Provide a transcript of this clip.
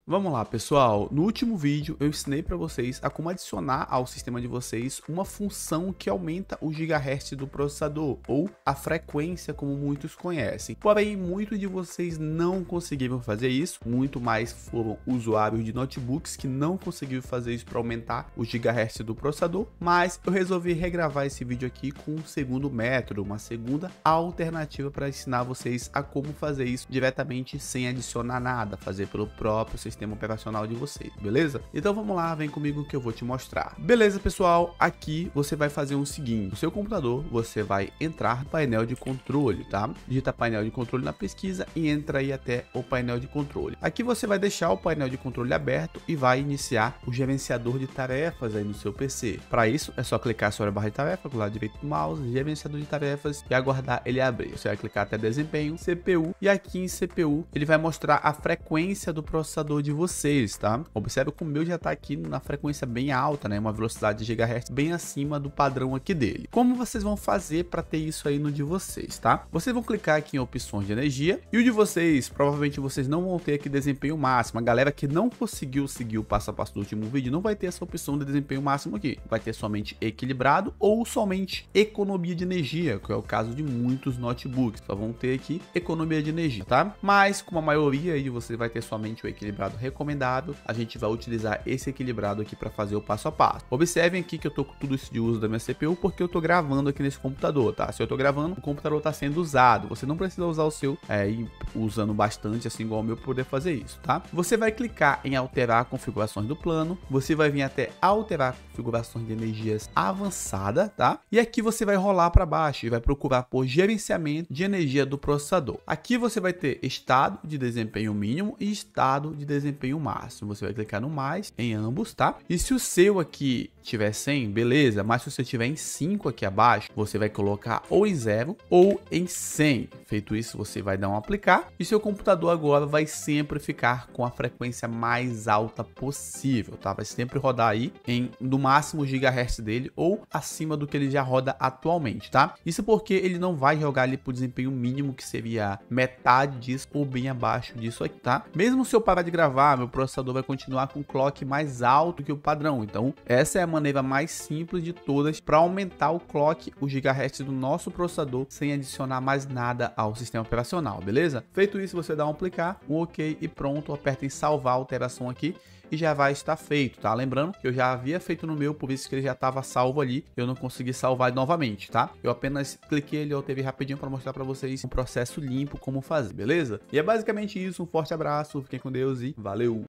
Vamos lá, pessoal. No último vídeo eu ensinei para vocês a como adicionar ao sistema de vocês uma função que aumenta o gigahertz do processador, ou a frequência, como muitos conhecem. Porém, muitos de vocês não conseguiram fazer isso, muito mais foram usuários de notebooks que não conseguiram fazer isso para aumentar o gigahertz do processador, mas eu resolvi regravar esse vídeo aqui com um segundo método, uma segunda alternativa para ensinar vocês a como fazer isso diretamente sem adicionar nada, fazer pelo próprio sistema operacional de vocês, beleza? Então vamos lá, vem comigo que eu vou te mostrar. Beleza, pessoal? Aqui você vai fazer o seguinte: no seu computador você vai entrar no painel de controle, tá? Digita painel de controle na pesquisa e entra aí até o painel de controle. Aqui você vai deixar o painel de controle aberto e vai iniciar o gerenciador de tarefas aí no seu PC. Para isso é só clicar sobre a barra de tarefa do lado direito do mouse, gerenciador de tarefas, e aguardar ele abrir. Você vai clicar até desempenho, CPU, e aqui em CPU ele vai mostrar a frequência do processador de vocês, tá? Observe que o meu já tá aqui na frequência bem alta, né? Uma velocidade de gigahertz bem acima do padrão aqui dele. Como vocês vão fazer para ter isso aí no de vocês, tá? Vocês vão clicar aqui em opções de energia, e o de vocês, provavelmente vocês não vão ter aqui desempenho máximo. A galera que não conseguiu seguir o passo a passo do último vídeo não vai ter essa opção de desempenho máximo aqui. Vai ter somente equilibrado ou somente economia de energia, que é o caso de muitos notebooks. Só vão ter aqui economia de energia, tá? Mas como a maioria aí de vocês vai ter somente o equilibrado recomendável, a gente vai utilizar esse equilibrado aqui para fazer o passo a passo. Observem aqui que eu tô com tudo isso de uso da minha CPU porque eu tô gravando aqui nesse computador, tá? Se eu tô gravando, o computador tá sendo usado. Você não precisa usar o seu usando bastante assim igual o meu para poder fazer isso, tá? Você vai clicar em alterar configurações do plano, você vai vir até alterar configurações de energias avançada, tá? E aqui você vai rolar para baixo e vai procurar por gerenciamento de energia do processador. Aqui você vai ter estado de desempenho mínimo e estado de desempenho máximo. Você vai clicar no mais em ambos, tá? E se o seu aqui tiver 100, beleza, mas se você tiver em 5 aqui abaixo, você vai colocar ou em 0 ou em 100. Feito isso, você vai dar um aplicar e seu computador agora vai sempre ficar com a frequência mais alta possível, tá? Vai sempre rodar aí em no máximo gigahertz dele ou acima do que ele já roda atualmente, tá? Isso porque ele não vai jogar ali pro desempenho mínimo, que seria metade disso ou bem abaixo disso aqui, tá? Mesmo se eu parar de gravar, meu processador vai continuar com um clock mais alto que o padrão. Então essa é a maneira mais simples de todas para aumentar o clock, o gigahertz do nosso processador sem adicionar mais nada ao sistema operacional, beleza? Feito isso, você dá um aplicar, um ok e pronto. Aperta em salvar a alteração aqui e já vai estar feito, tá? Lembrando que eu já havia feito no meu, por isso que ele já estava salvo ali, eu não consegui salvar novamente, tá? Eu apenas cliquei ali, eu teve rapidinho para mostrar para vocês um processo limpo como fazer, beleza? E é basicamente isso, um forte abraço, fiquem com Deus e valeu!